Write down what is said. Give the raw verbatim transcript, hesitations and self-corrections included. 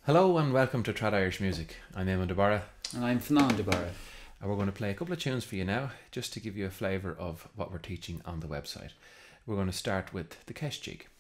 Hello and welcome to Trad Irish Music. I'm Éamonn de Barra. And I'm Fionán de Barra. And we're going to play a couple of tunes for you now, just to give you a flavour of what we're teaching on the website. We're going to start with the Kesh Jig.